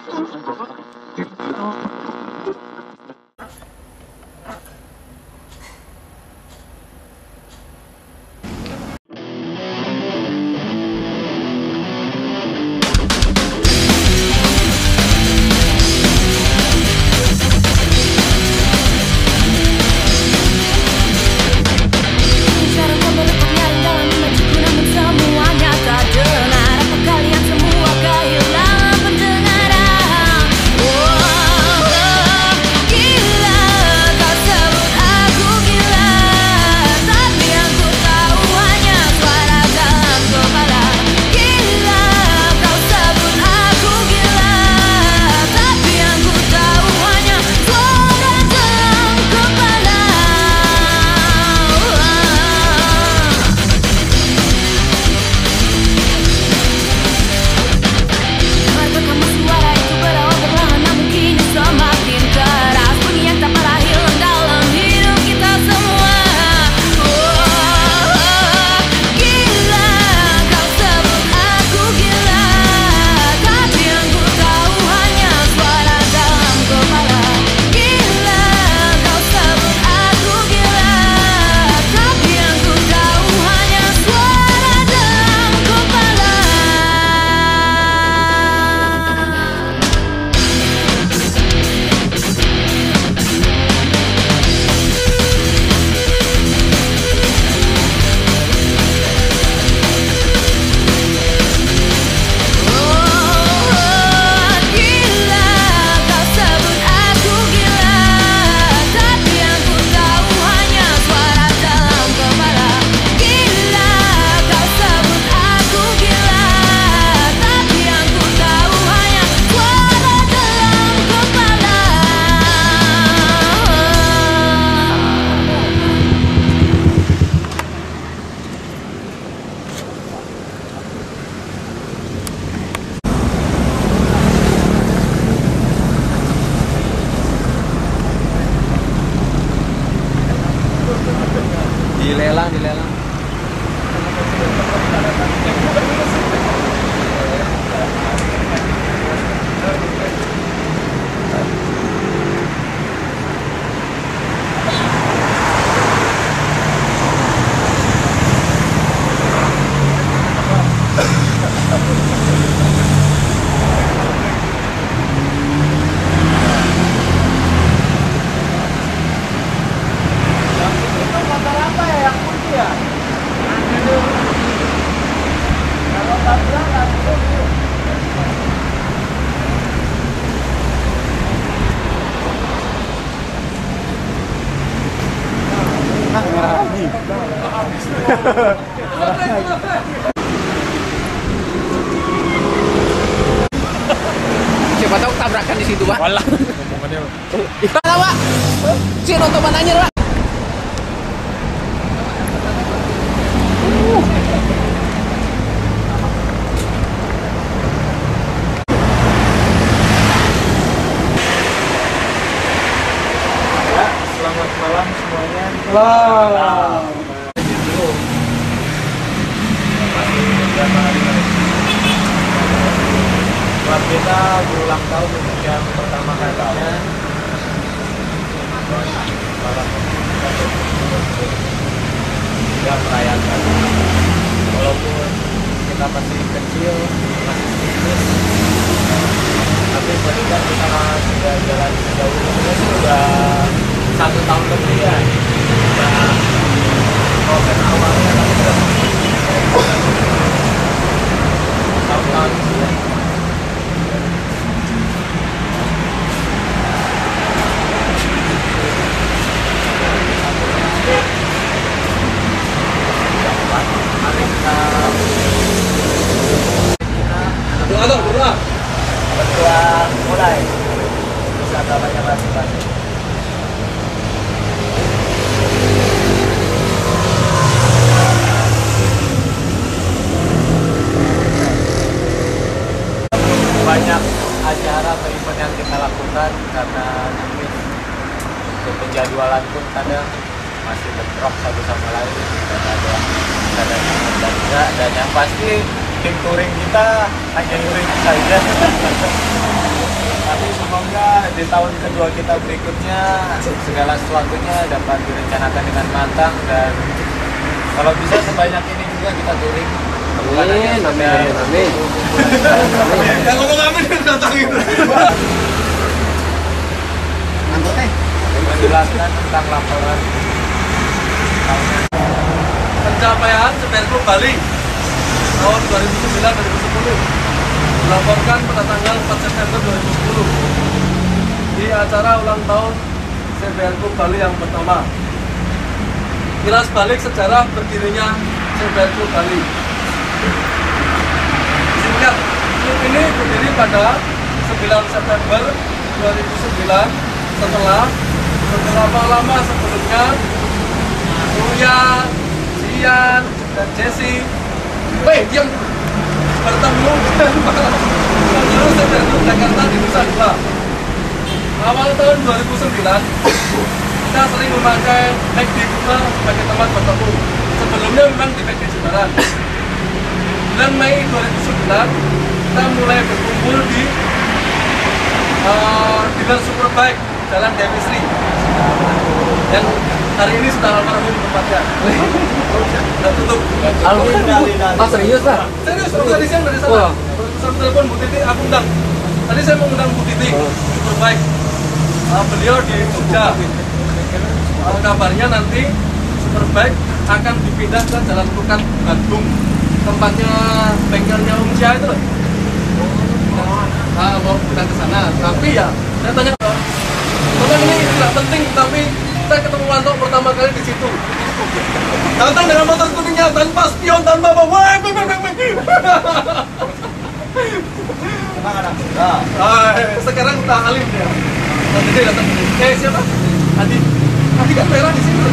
Dilelang. Siapa tahu tabrakan di situ, Pak. Walah, ngomongannya. Mana, Pak? Si nonton mananya, Pak? Selamat malam semuanya. Buat kita berulang tahun untuk yang pertama kalinya, kita merayakan. Walaupun kita masih kecil, masih sedikit, tapi ketika kita sudah jalan sejauh ini sudah 1 tahun lebih ya. Nah, proses awalnya kan sudah tahun-tahun ini. Berdoa mulai bisa banyak basi-basi. Banyak acara atau event yang kita lakukan karena mungkin untuk penjadwalan pun kadang masih bentrok satu sama lain dan enggak, dan yang pasti tim touring kita hanya touring saja. semoga di tahun kedua kita berikutnya segala sesuatunya dapat direncanakan dengan matang, dan kalau bisa sebanyak ini juga kita touring. Amin, amin. Yang ngomong amin datangin. Menjelaskan tentang laporan Pencapaian Semen Klub Bali tahun 2009-2010 dilaporkan pada tanggal 4 September 2010 di acara ulang tahun CBR Klub Bali yang pertama. Kilas balik sejarah berdirinya CBR Klub Bali. Singkat, klub ini berdiri pada 9 September 2009 setelah beberapa lama sebelumnya Uya, Sian, dan Jesse diam bertemu dengan pengurus CBR Klub Jakarta di Nusa Dua. Awal tahun 2009 kita sering memakai McD Kuta sebagai tempat bertemu. Sebelumnya memang di McD Jimbaran. Bulan Mei 2009 kita mulai berkumpul di dealer Superbike Jalan Dewi Sri yang hari ini sudah almarhum tempatnya. Sudah tutup. Ah, serius lah? Serius, baru tadi siang dari sana. Wah. Baru telepon Bu Titi, aku undang. Tadi saya mau undang Bu Titi, Superbike. Beliau di Jogja. Kabarnya nanti Superbike akan dipindah ke Jalan Tukat Bandung, tempatnya bengkelnya Om Cia itu loh. Mau pindah ke sana. Tapi ya, saya tanya, memang ini tidak penting, tapi saya ketemu Wanto pertama kali di situ. Datang dengan motor kuningnya tanpa spion, tanpa apa. Wah, memang anak muda. sekarang udah alim dia. Nanti dia datang. Siapa? Adi. Adi kan merah di sini.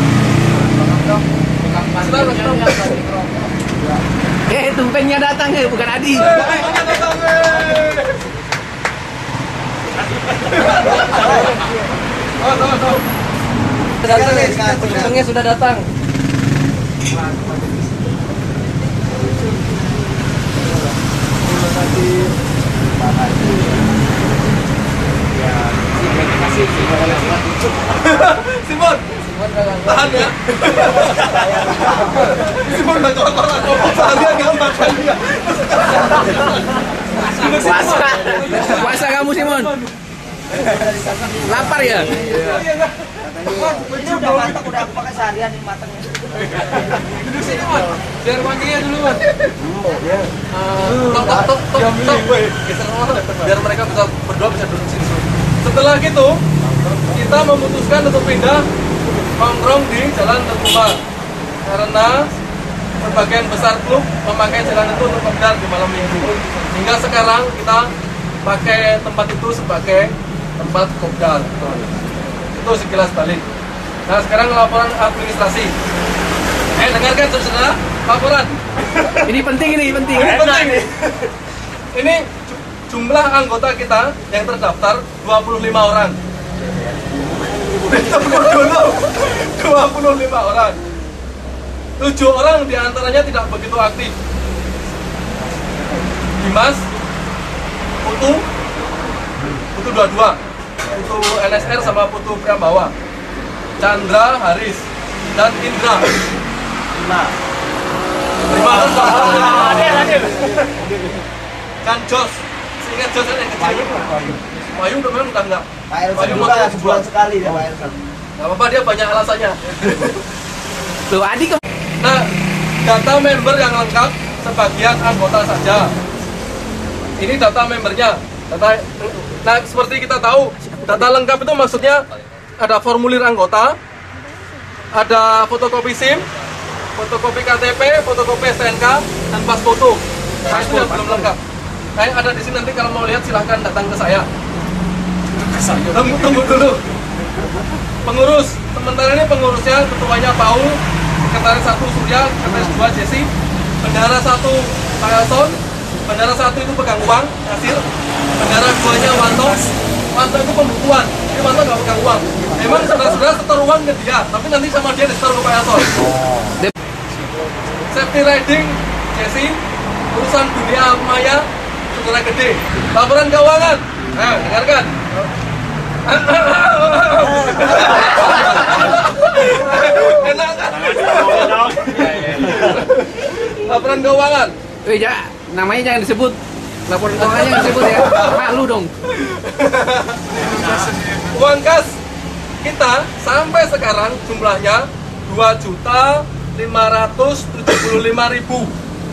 Tumpengnya datang ya, bukan Adi. Datang. Tahu. Tumpengnya sudah datang. Simon, tahan ya. Simon udah kotoran, seharian nggak makan dia. Puasa kamu, Simon. Lapar ya? Ini udah matang, udah aku pakai seharian ini matangnya. Duduk sini, Mon. Biar manggilnya dulu, Mon. Biar mereka bisa berdua bisa duduk sini. Setelah gitu, kita memutuskan untuk pindah nongkrong di Jalan Terbuka karena sebagian besar klub memakai jalan itu untuk kopdar di malam minggu. Hingga sekarang kita pakai tempat itu sebagai tempat kopdar. Itu sekilas balik. Nah, sekarang laporan administrasi. Dengarkan saudara, laporan. Ini penting. Ini penting. Ini jumlah anggota kita yang terdaftar 25 orang. Ditunggu dulu. 25 orang. 7 orang diantaranya tidak begitu aktif. Dimas, Putu 22, Putu NSR sama Putu Priambawa, Chandra, Haris, dan Indra. 5 Adil. Kan Jos, seingat Jos yang kecil. Bayu memang udah enggak. Pak Elsa juga sebulan sekali ya Pak Elsa. Gak apa-apa, dia banyak alasannya. Tuh, Adi ke... Nah, data member yang lengkap sebagian anggota saja. Ini data membernya. Nah, seperti kita tahu, data lengkap itu maksudnya ada formulir anggota, ada fotokopi SIM, fotokopi KTP, fotokopi STNK, dan pas foto. Nah, itu yang belum lengkap. Nah, yang ada di sini nanti kalau mau lihat silahkan datang ke saya. Tunggu dulu. Pengurus, sementara ini pengurusnya ketuanya Paul, sekretaris 1 Surya, sekretaris 2 Jesse, bendahara 1 Pak Elson, bendahara 1 itu pegang uang, hasil, bendahara 2-nya Wanto itu pembukuan, jadi Wanto nggak pegang uang. Memang saudara-saudara setor uang ke dia, tapi nanti sama dia disetor ke Pak Elson. Safety riding, Jesse, urusan dunia maya, saudara gede, laporan keuangan, dengarkan. Enak kan? Laporan keuangan. Ya, namanya jangan disebut. Laporan keuangannya jangan disebut ya. Malu dong. Uang kas kita sampai sekarang jumlahnya 2.575.000.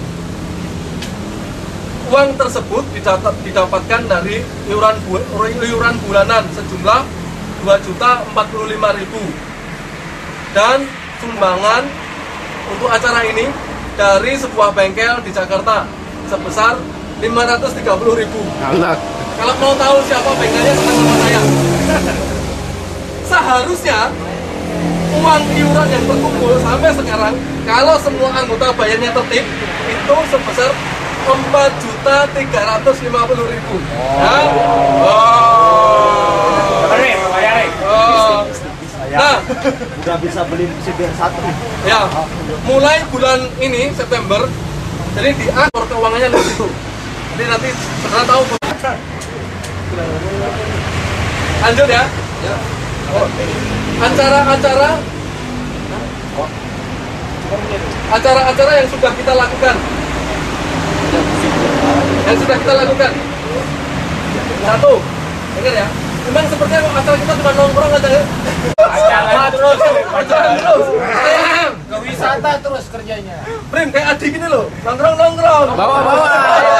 Uang tersebut didapatkan dari iuran bulanan sejumlah 2.045.000 dan sumbangan untuk acara ini dari sebuah bengkel di Jakarta sebesar 530.000. Allah. Kalau mau tahu siapa bengkelnya, senang sama saya. Seharusnya uang iuran yang terkumpul sampai sekarang, kalau semua anggota bayarnya tertib, itu sebesar 4.350.000. Nah, Udah bisa beli sipir satu. ya, mulai bulan ini September, jadi diatur keuangannya di situ. Jadi nanti saudara tahu. Lanjut ya. Acara-acara yang sudah kita lakukan. Satu, dengar ya. Memang sepertinya kok acara kita cuma nongkrong aja ya. Acara terus. Ke wisata terus kerjanya. Prim, kayak adik ini loh, nongkrong. Bawa.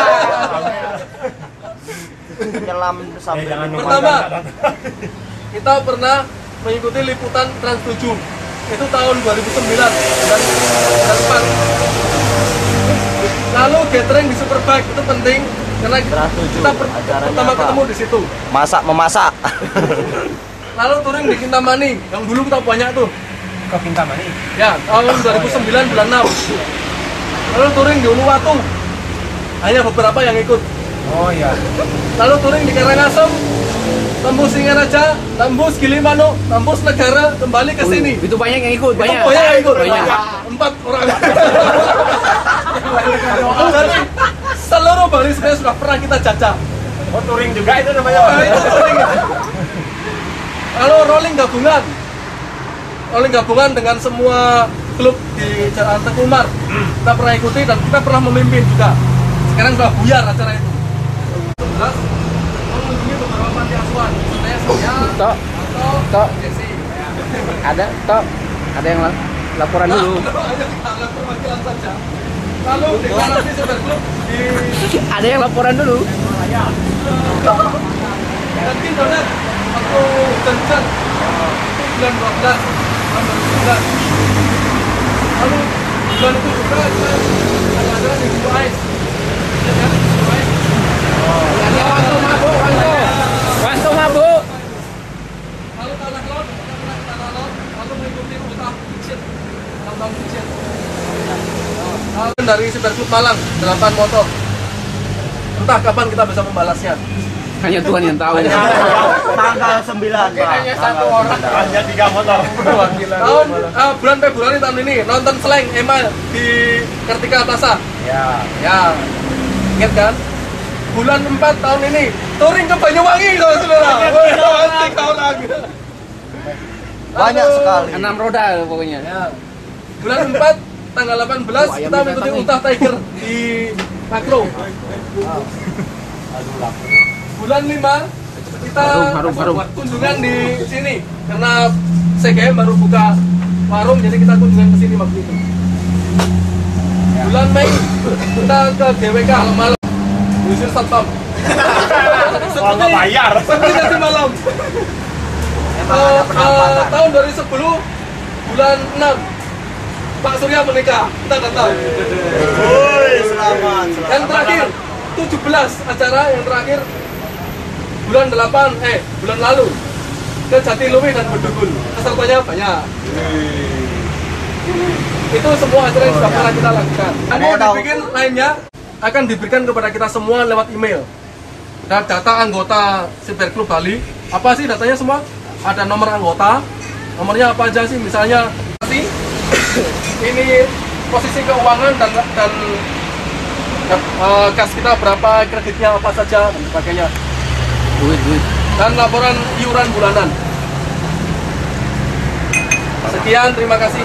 Nyelam sampai Pertama, kita pernah mengikuti liputan Trans 7. Itu tahun 2009 dan 2004. Lalu gathering di Superbike itu penting karena Trans 7, acaranya pertama apa? ketemu di situ. memasak. Lalu touring di Kintamani yang dulu kita banyak tuh. Ke Kintamani. Ya, tahun 2009 bulan 6. Lalu touring di Uluwatu. Hanya beberapa yang ikut. Oh iya. Lalu touring di Karangasem, tembus Singaraja, tembus Gilimanuk, tembus Negara, kembali ke sini. Itu banyak yang ikut, banyak. Banyak yang ikut. Banyak. 4 orang. Jadi seluruh baris sudah pernah kita jajah. Oh touring juga itu namanya. Nah, itu touring. Lalu rolling gabungan dengan semua klub di Jalan Teguh Umar. Kita pernah ikuti dan kita pernah memimpin juga. Sekarang sudah buyar acara itu. Jelas, mengunjungi beberapa panti asuhan. Contohnya saya, Tok. atau Jesse. Ada yang laporan dulu. Hanya kita perwakilan saja. Lalu deklarasi super klub di Ada yang laporan dulu. Dunkin Donat waktu Johnson itu bulan 12 tahun 2019. Lalu bulan itu juga kita ada acara di Blue Ice. Ya kan? Blue Ice. Ada Wanto mabuk. Lalu tanah laut, kita pernah ke tanah laut, lalu mengikuti ultah kitchen, tambang kitchen. Lalu dari Super Club Malang, 8 motor. Entah kapan kita bisa membalasnya. Hanya Tuhan yang tahu. Tanggal 9, Pak. Hanya satu orang. Hanya 3 motor. Tahun bulan Februari tahun ini nonton Slang Ema di Kartika Atasa. Ya, ingat kan? Bulan 4 tahun ini touring ke Banyuwangi, saudara. Tiga orang. Banyak sekali. 6 roda pokoknya. Ya. Bulan 4 tanggal 18 kita mengikuti ultah Tiger di Makro. Bulan 5 kita Harum. kunjungan di sini karena CGM baru buka warung, jadi kita kunjungan ke sini waktu itu. Bulan Mei kita ke GWK malam diusir satpam. Nggak bayar. Seperti nanti malam. Tahun 2010 bulan 6 Pak Surya menikah, kita datang. Woi, selamat. Yang terakhir 17 acara yang terakhir bulan 8 bulan lalu ke Jatiluwi dan Bedugul. Pesertanya banyak. Itu semua acara yang sudah pernah kita lakukan. Mau dibikin lainnya akan diberikan kepada kita semua lewat email. Dan data anggota Super Club Bali, apa sih datanya semua? Ada nomor anggota, nomornya apa aja sih? Misalnya ini posisi keuangan dan kas kita berapa, kreditnya apa saja dan sebagainya. Duit. dan laporan iuran bulanan. Sekian, terima kasih.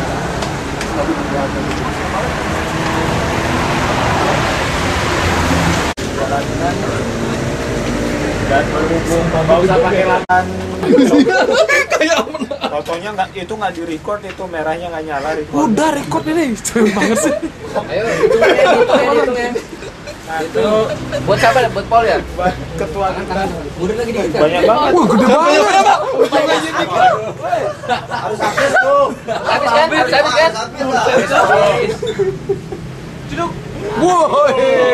Dan berhubung nggak usah pakai lahan. Kayak Fotonya nggak, itu nggak di record, itu merahnya nggak nyala. udah record ini, serem banget sih. Ayo, hitungnya. Itu buat siapa? Buat Paul ya? Ketua kita Udah lagi dikit. banyak banget. Wah, gede banget. Harus habis tuh. Habis kan? Habis. Woi.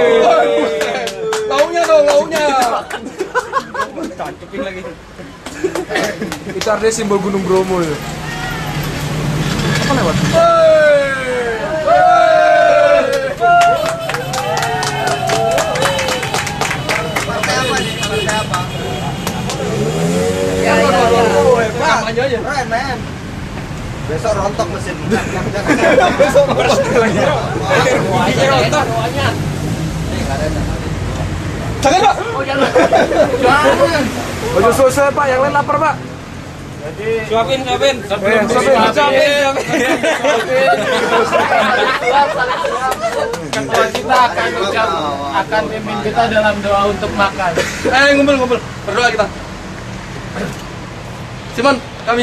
Launya dong, launya. Cacupin lagi. Itu artinya simbol Gunung Bromo ya. Apa lewat? Kampanye aja. Keren, men. Besok rontok mesin. Jangan, Pak. Oh, jangan. Baju selesai, Pak. Yang lain lapar, Pak. Suapin. Suapin. Ketua kita akan pimpin kita dalam doa untuk makan. Ngumpul. Berdoa kita. Simon, kami.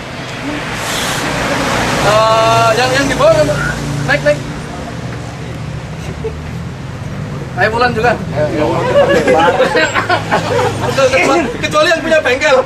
Yang di bawah, naik. Ayo Bulan juga. Kecuali yang punya bengkel.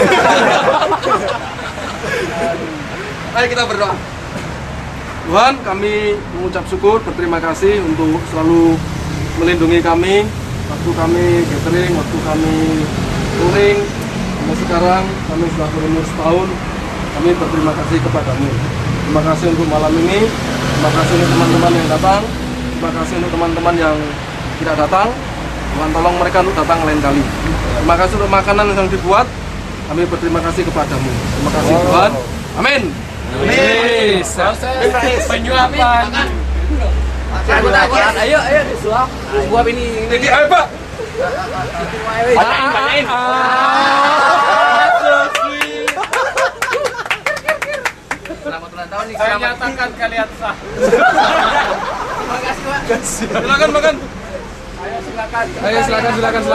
Ayo kita berdoa. Tuhan, kami mengucap syukur, berterima kasih untuk selalu melindungi kami. Waktu kami gathering, waktu kami touring, sampai sekarang kami sudah berumur setahun. Kami berterima kasih kepadamu. Terima kasih untuk malam ini. Terima kasih untuk teman-teman yang datang. Terima kasih untuk teman-teman yang tidak datang. Tuhan tolong mereka untuk datang lain kali. Terima kasih untuk makanan yang dibuat. Kami berterima kasih kepadamu. Terima kasih Tuhan. Amin. Penyuapan. Ayo disuap. Suap ini. Jadi ayo Pak. Banyain. Selamat ulang tahun nih. Saya nyatakan kalian sah. Terima kasih, Pak. Silakan makan. Ayo silakan. Ayo silakan.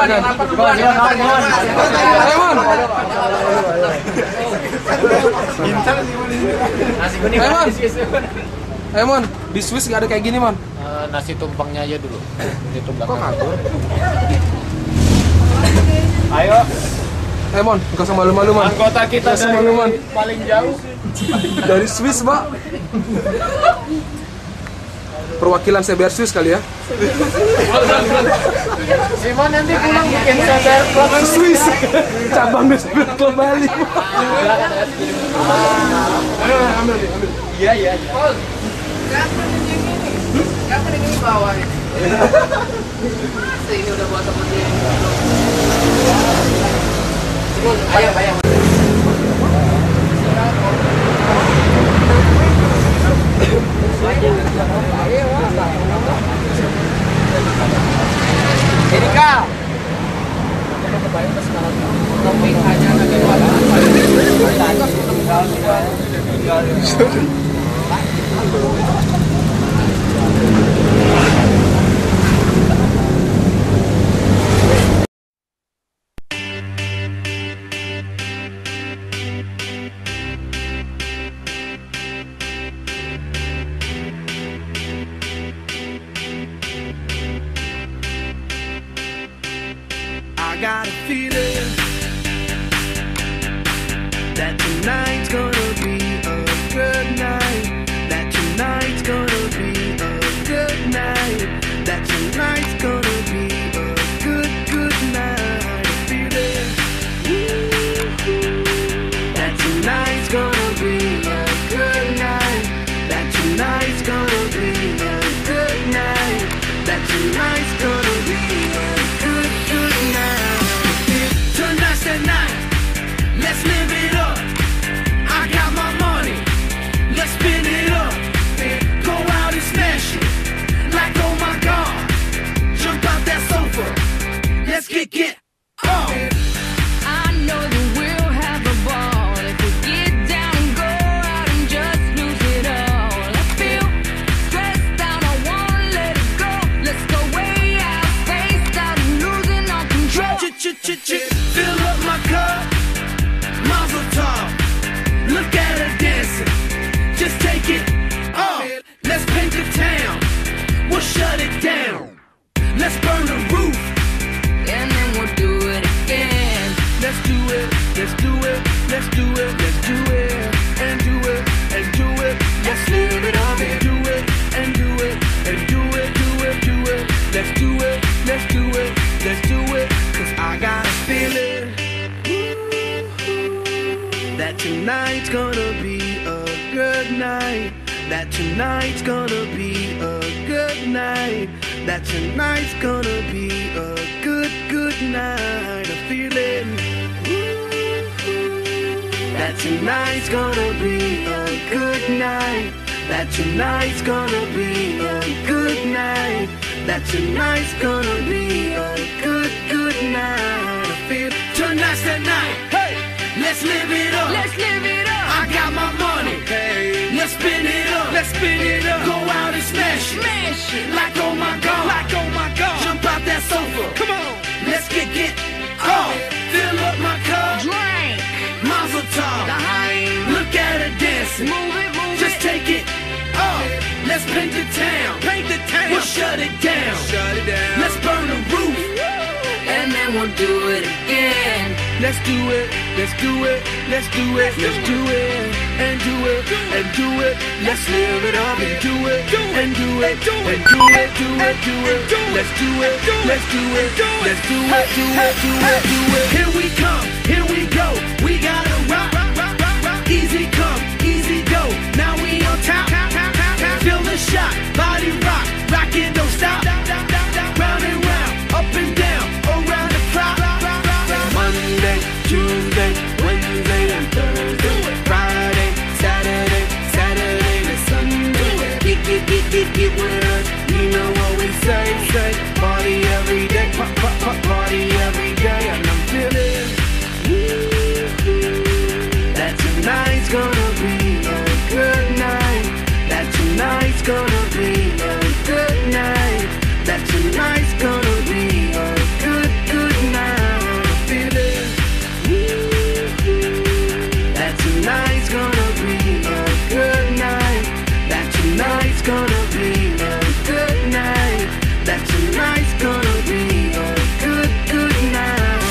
Nasi kuning. Ayo, Man. Swiss. Ayo Mon, di Swiss nggak ada kayak gini Mon. Nasi tumpangnya aja dulu. Ditumpang. Ayo, Ayo Mon, nggak usah malu-malu Mon. anggota kita Nggak usah malu Mon. paling jauh. Dari Swiss Pak. Perwakilan CBR Swiss kali ya. Simon nanti pulang bikin sadar klub Swiss. Cabang di CBR Club Bali. Ambil. Iya. Kapan yang ini bawa ini? Masa ini udah buat temen dia. Ayam. Erika. Topik hanya I got a feeling that tonight's gonna be a good night. That tonight's gonna be a good night. That tonight's gonna be a good night. A feeling that tonight's gonna be a good night. That tonight's gonna be a good night. That tonight's gonna be a good night. Tonight's the night. Let's live it up. I got my money. Let's spin it up. Go out and smash it. Like oh my God. Jump out that sofa. Let's get on. I let's do it, let's do it, let's do it, and do it, and do it, let's live it up and do it, and do it, and do it, do it, do it, let's do it, let's do it, let's do it, 'cause I got a feeling that tonight's gonna be a good night, that tonight's gonna be a good night, that tonight's gonna be a good, good night, a feeling that tonight's gonna be a good night, that tonight's gonna be a good night, that tonight's gonna be a good, good night, I feel tonight's the night, hey, let's live it up, let's live it up, I got my money, hey, let's spin it up, let's spin it up, go out and smash it, like oh my god, like oh my god, jump out that sofa, come on, let's get off, fill up my cup, drink, Mazel tov, look at her dancing, move it, just take it off, let's paint the town, we'll shut it down, let's burn the roof, and then we'll do it again. Let's do it, let's do it, let's do it, let's do it, and do it, and do it, let's live it up and do it, and do it, and do it, do it, do it, let's do it, let's do it, let's do it, do it, do it, do it. Here we come, here we go, we gotta rock, easy come, easy go, now we on top, feel the shot, body rock, rock it, don't stop, round and round, up and down, around the clock, Monday, Tuesday, Wednesday and Thursday, Friday, Saturday, Saturday to Sunday, get with us, you know what we say, party every day, party every day, and I'm feeling that tonight's gonna be a good night, that tonight's gonna be a good night, that tonight's gonna be a good, good night, I feel it, that tonight's gonna be a good night, that tonight's gonna be a good night, that tonight's gonna be a good, good night.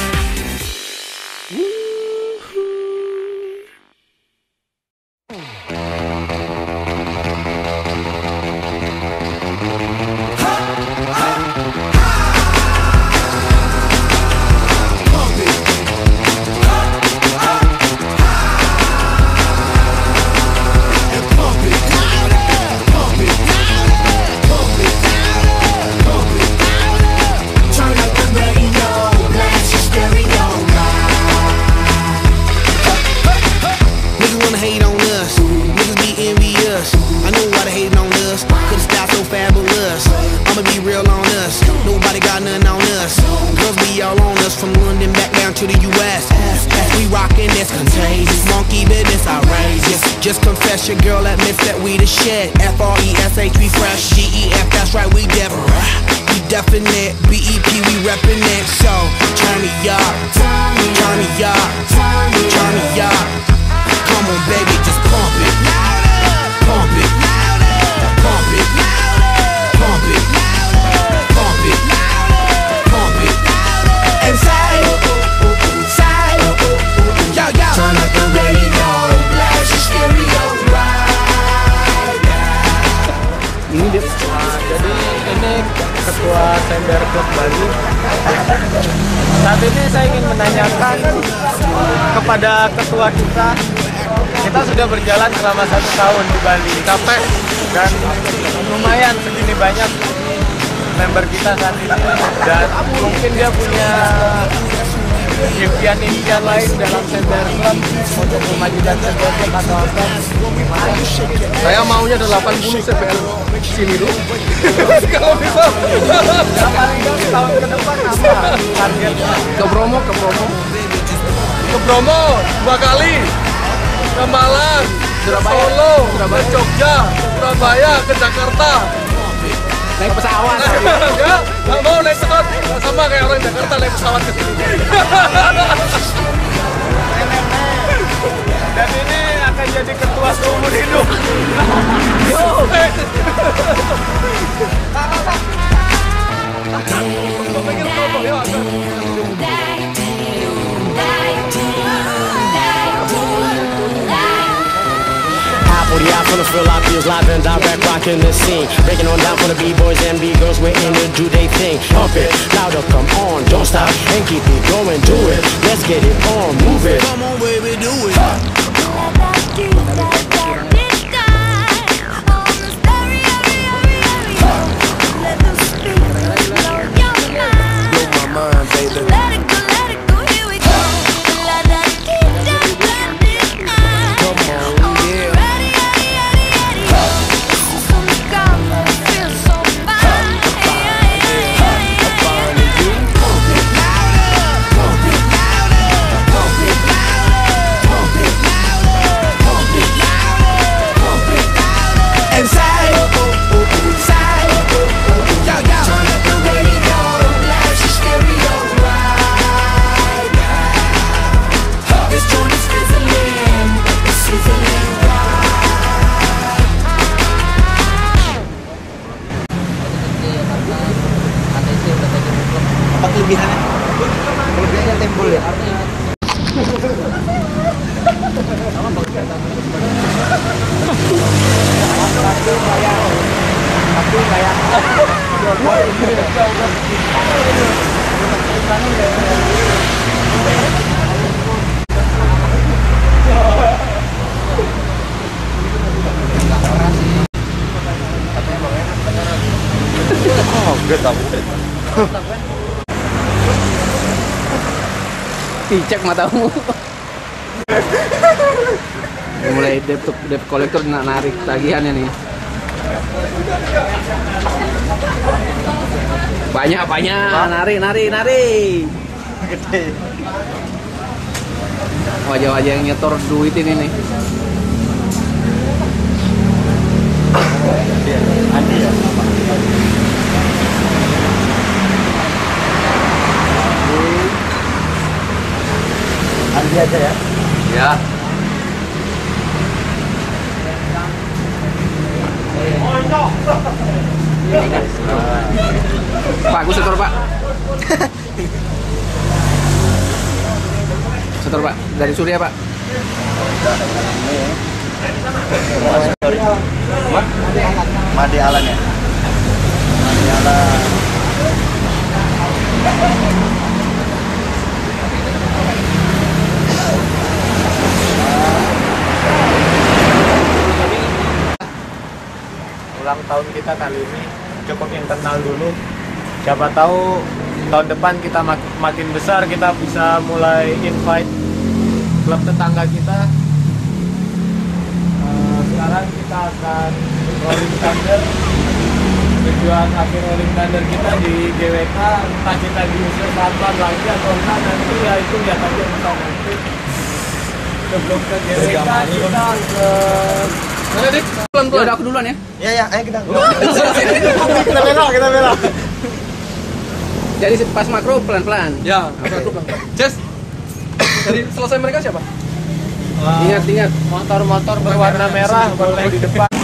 Just confess your girl admits that we the shit. F-R-E-S-H, we fresh. G-E-F, that's right, we definite. B-E-P, we reppin' it. So, turn me up, turn me up, turn me up. Come on, baby, just pump it. Pump it. Pump it. Pump it. Pump it. Pump it. And side. Yo, yo. Turn up the radio. Jadi ini Ketua Sender Klub Bali. Saat ini saya ingin menanyakan kepada ketua kita sudah berjalan selama 1 tahun di Bali, capek dan lumayan segini banyak member kita saat ini, dan mungkin dia punya impian-impian lain dalam Sender Club untuk memajukan Sender Club atau apa. Saya maunya 80 CPL sini dulu. Kalau bisa. Paling nggak tahun ke depan apa targetnya? Ke Bromo. Ke Bromo 2 kali. Ke Malang, Solo, ke Jogja, Surabaya, ke Jakarta. Naik pesawat. Ya, nggak mau naik pesawat. Sama kayak orang Jakarta naik pesawat ke sini. Dan ini akan jadi ketua seumur hidup. Dang, dang, dang, dang, dang. From the field, I feels live and direct, rocking the scene. Breaking on down for the B-boys and B-girls, we're in to do they thing. Pump it, louder, come on, don't stop, and keep it going, do it. Let's get it on, move it. Come on, baby, do it. Apa kelebihannya? Kelebihannya timbul ya. Cicak matamu. Mulai debt collector narik tagihannya nih. Banyak nari. Wajah-wajah yang nyetor duit ini nih. Andi ya. Andi aja ya. Ya. Pak, aku setor Pak. Setor Pak, dari Surya Pak. Made Alan ya. Made Alan. Ulang tahun kita kali ini cukup internal dulu. Siapa tahu tahun depan kita makin besar, kita bisa mulai invite klub tetangga kita. Sekarang kita akan rolling thunder. Tujuan akhir rolling thunder kita di GWK, entah kita diusir sabar lagi atau enggak, nanti ya itu lihat aja kita nanti. Sebelum ke GWK kita ke Ya udah aku duluan ya. Ya, ayo kita. kita bela. Jadi pas makro pelan-pelan. Ya, Jess. Dari selesai mereka siapa? Ingat. Motor-motor berwarna merah boleh di depan.